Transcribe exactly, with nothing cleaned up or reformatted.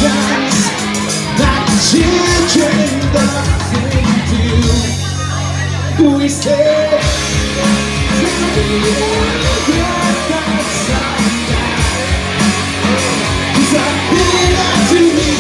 chance, like children, nothing to do. We stay, cause I feel like to me.